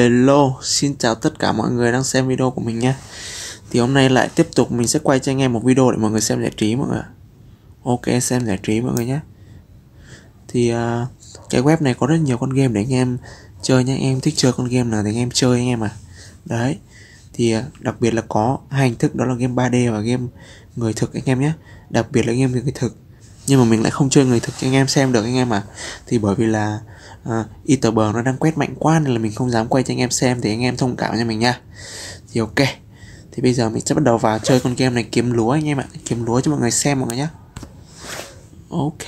Hello, xin chào tất cả mọi người đang xem video của mình nha. Thì hôm nay lại tiếp tục mình sẽ quay cho anh em một video để mọi người xem giải trí mọi người. Ok, xem giải trí mọi người nhé. Thì cái web này có rất nhiều con game để anh em chơi nha. Anh em thích chơi con game nào thì anh em chơi anh em à. Đấy. Thì đặc biệt là có hai hình thức, đó là game 3D và game người thực anh em nhé. Đặc biệt là game người thực. Nhưng mà mình lại không chơi người thực cho anh em xem được anh em à. Thì bởi vì là Etherberg nó đang quét mạnh quá nên là mình không dám quay cho anh em xem, thì anh em thông cảm cho mình nha. Thì ok, thì bây giờ mình sẽ bắt đầu vào chơi con game này, kiếm lúa anh em ạ. Kiếm lúa cho mọi người xem mọi người nhé. Ok,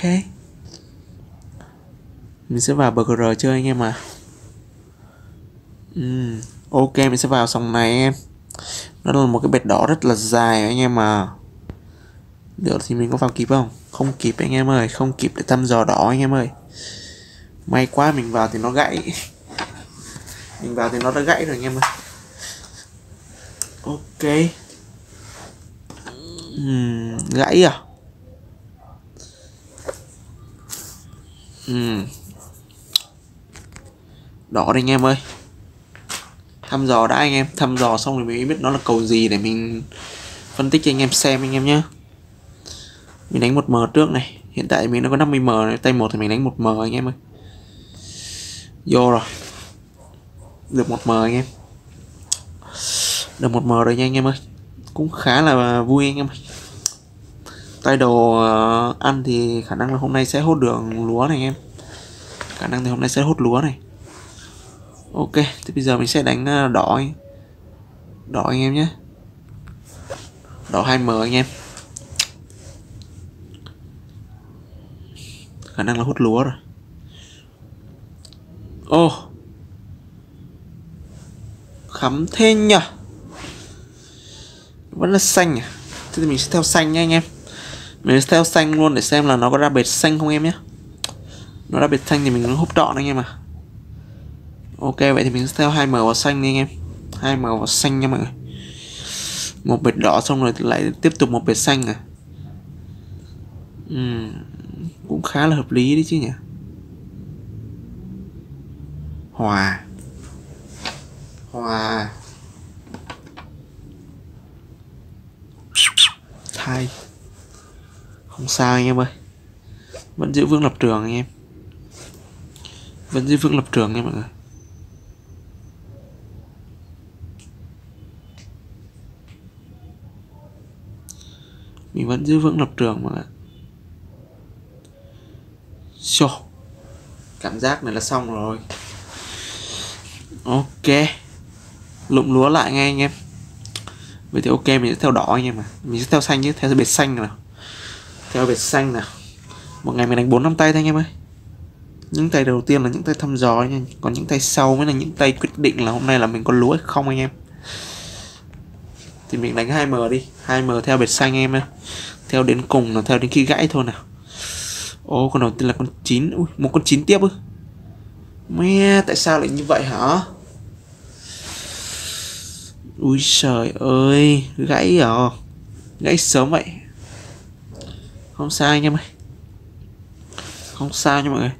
mình sẽ vào BGR chơi anh em à. Ok, mình sẽ vào sòng này anh em. Nó là một cái bệt đỏ rất là dài anh em à. Được thì mình có vào kịp không? Không kịp anh em ơi, không kịp để thăm dò đỏ anh em ơi. May quá mình vào thì nó gãy. Mình vào thì nó đã gãy rồi anh em ơi. Ok. Gãy à? Đỏ đây anh em ơi. Thăm dò đã anh em, thăm dò xong rồi mình mới biết nó là cầu gì để mình phân tích cho anh em xem anh em nhé. Mình đánh 1M trước này. Hiện tại mình nó có 50M này. Tay 1 thì mình đánh 1M anh em ơi. Vô rồi. Được 1M anh em. Được 1M rồi nha anh em ơi. Cũng khá là vui anh em ơi. Tay đồ ăn thì khả năng là hôm nay sẽ hốt được lúa này anh em. Khả năng thì hôm nay sẽ hốt lúa này. Ok, thì bây giờ mình sẽ đánh đỏ anh. Đỏ anh em nhé. Đỏ 2M anh em. Khả năng là hút lúa rồi. Ô, khắm thế nhỉ. Vẫn là xanh à. Thế thì mình sẽ theo xanh nha anh em. Mình sẽ theo xanh luôn để xem là nó có ra bệt xanh không em nhé. Nó ra bệt xanh thì mình hút trọn anh em à. Ok, vậy thì mình sẽ theo 2M vào xanh đi anh em. 2M vào xanh nha mọi người. Một bệt đỏ xong rồi lại tiếp tục một bệt xanh à. Cũng khá là hợp lý đấy chứ nhỉ. Hòa. Thay. Không sao anh em ơi. Vẫn giữ vững lập trường anh em. Vẫn giữ vững lập trường nha mọi người. Mình vẫn giữ vững lập trường mọi người. Show. Cảm giác này là xong rồi. Ok. Lụm lúa lại ngay anh em. Vậy thì ok, mình sẽ theo đỏ anh em à. Mình sẽ theo xanh chứ, theo bệt xanh nào. Theo bệt xanh nào. Một ngày mình đánh 4-5 tay thôi anh em ơi. Những tay đầu tiên là những tay thăm dò nha. Còn những tay sau mới là những tay quyết định là hôm nay là mình có lúa hay không anh em. Thì mình đánh 2M đi. 2M theo bệt xanh em ơi. Theo đến cùng là theo đến khi gãy thôi nào. Ô, con đầu tiên là con 9. Ui, một con 9 tiếp ư. Mẹ, tại sao lại như vậy hả? Ui trời ơi, gãy à. Gãy sớm vậy. Không sao anh em ơi. Không sao nha mọi người.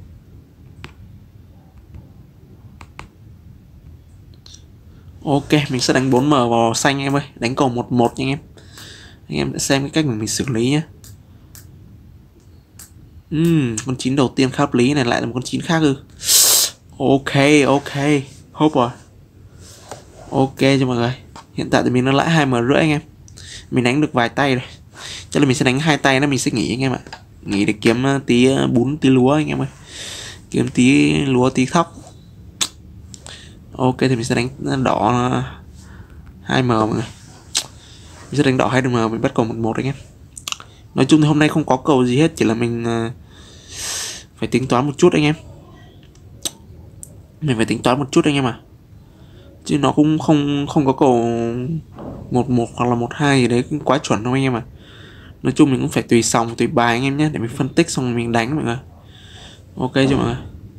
Ok, mình sẽ đánh 4M vào xanh anh em ơi. Đánh cầu 1-1 nha anh em. Anh em sẽ xem cái cách mình xử lý nhé. Con 9 đầu tiên khá hợp lý này, lại là một con 9 khác ư. Ok. Hốp rồi. Ok cho mọi người. Hiện tại thì mình đã lãi 2M rưỡi anh em. Mình đánh được vài tay rồi. Chắc là mình sẽ đánh 2 tay nữa mình sẽ nghỉ anh em ạ. Nghỉ để kiếm tí bún tí lúa anh em ơi. Kiếm tí lúa tí thóc. Ok thì mình sẽ đánh đỏ 2M mọi người. Mình sẽ đánh đỏ 2M, mình bắt cầu 1-1 anh em. Nói chung thì hôm nay không có cầu gì hết, chỉ là mình phải tính toán một chút anh em. Mình phải tính toán một chút anh em à. Chứ nó cũng không có cầu 1-1 hoặc là 1-2 gì đấy cũng quá chuẩn đâu anh em à. Nói chung mình cũng phải tùy sòng tùy bài anh em nhé, để mình phân tích xong rồi mình đánh mọi người. Ok chưa mọi người.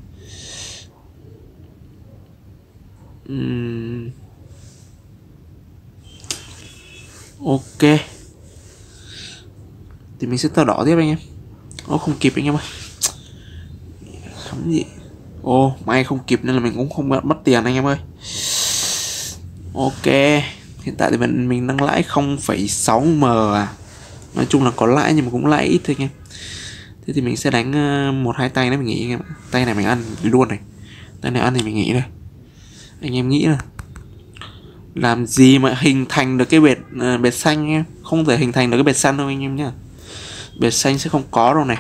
Ok. Thì mình sẽ theo đỏ tiếp anh em. Ô không kịp anh em ơi. Khắm gì. Ô may không kịp nên là mình cũng không mất tiền anh em ơi. Ok, hiện tại thì mình đang lãi 0,6m à. Nói chung là có lãi nhưng mà cũng lãi ít thôi anh em. Thế thì mình sẽ đánh 1-2 tay nữa mình nghĩ anh em. Tay này mình ăn luôn này. Tay này ăn thì mình nghĩ đây. Anh em nghĩ là làm gì mà hình thành được cái bệt xanh anh em. Không thể hình thành được cái bệt xanh đâu anh em nhá. Bệt xanh sẽ không có đâu này.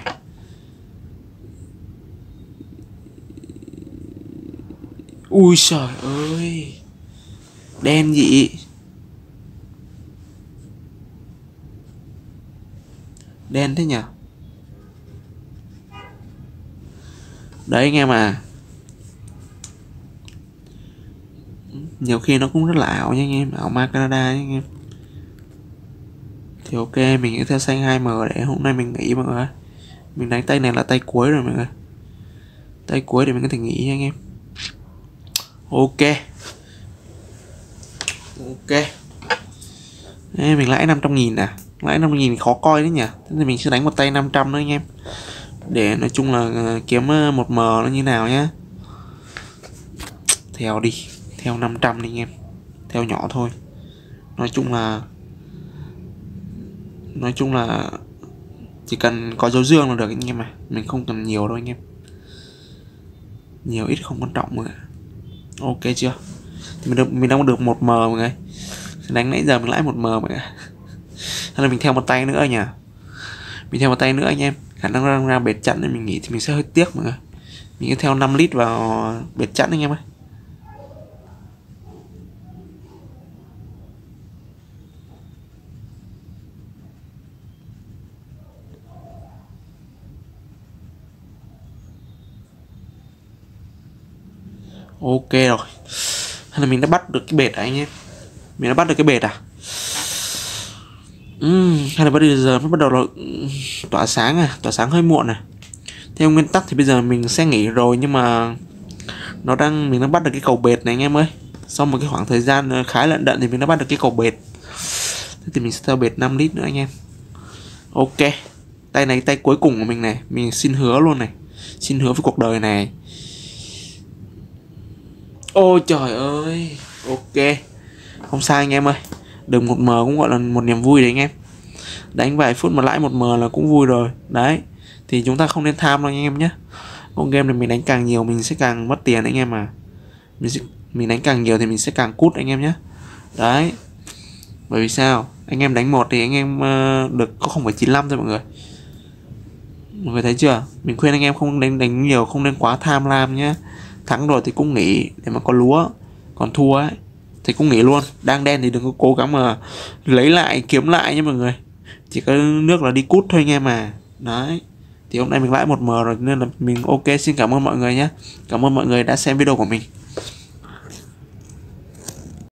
Ui trời ơi, đen dị. Đen thế nhỉ. Đấy anh em à, nhiều khi nó cũng rất là ảo nha anh em, ảo ma Canada nha anh em. Thì ok, mình sẽ theo xanh 2m để hôm nay mình nghỉ mọi người. Mình đánh tay này là tay cuối rồi mọi người. Tay cuối để mình có thể nghỉ nha anh em. Ok. Ok. Ê, mình lãi 500.000 à. Lãi 500.000 khó coi đấy nhỉ. Thế thì mình sẽ đánh một tay 500 nữa anh em. Để nói chung là kiếm 1m nó như nào nhá. Theo đi. Theo 500 đi anh em. Theo nhỏ thôi. Nói chung là chỉ cần có dấu dương là được anh em à. Mình không cần nhiều đâu anh em. Nhiều ít không quan trọng mọi người. Ok chưa. Thì mình đang được 1m mọi người. Đánh nãy giờ mình lãi 1m mọi người. Hay là mình theo một tay nữa nhỉ. Mình theo một tay nữa anh em. Khả năng ra bệt chẵn nên mình nghĩ thì mình sẽ hơi tiếc mọi người. Mình sẽ theo 5 lít vào bệt chẵn anh em ơi. Ok rồi. Hay là mình đã bắt được cái bệt à anh em. Mình đã bắt được cái bệt à. Hay là bây giờ mới bắt đầu là tỏa sáng à. Tỏa sáng hơi muộn à. Theo nguyên tắc thì bây giờ mình sẽ nghỉ rồi. Nhưng mà mình đang bắt được cái cầu bệt này anh em ơi. Sau một cái khoảng thời gian khá lận đận thì mình đã bắt được cái cầu bệt. Thế thì mình sẽ theo bệt 5 lít nữa anh em. Ok. Tay này tay cuối cùng của mình này. Mình xin hứa luôn này. Xin hứa với cuộc đời này. Ôi trời ơi. Ok. Không sai anh em ơi. Được 1m cũng gọi là một niềm vui đấy anh em. Đánh vài phút mà lãi 1m là cũng vui rồi. Đấy. Thì chúng ta không nên tham đâu anh em nhé. Con game này mình đánh càng nhiều mình sẽ càng mất tiền anh em à. Mình đánh càng nhiều thì mình sẽ càng cút anh em nhé. Đấy. Bởi vì sao? Anh em đánh một thì anh em được có 0,95 thôi mọi người. Mọi người thấy chưa? Mình khuyên anh em không đánh nhiều, không nên quá tham lam nhé. Thắng rồi thì cũng nghỉ để mà có lúa. Còn thua ấy thì cũng nghỉ luôn. Đang đen thì đừng có cố gắng mà lấy lại, kiếm lại nhé mọi người. Chỉ có nước là đi cút thôi anh em à. Đấy. Thì hôm nay mình lãi 1m rồi nên là mình ok. Xin cảm ơn mọi người nhé. Cảm ơn mọi người đã xem video của mình.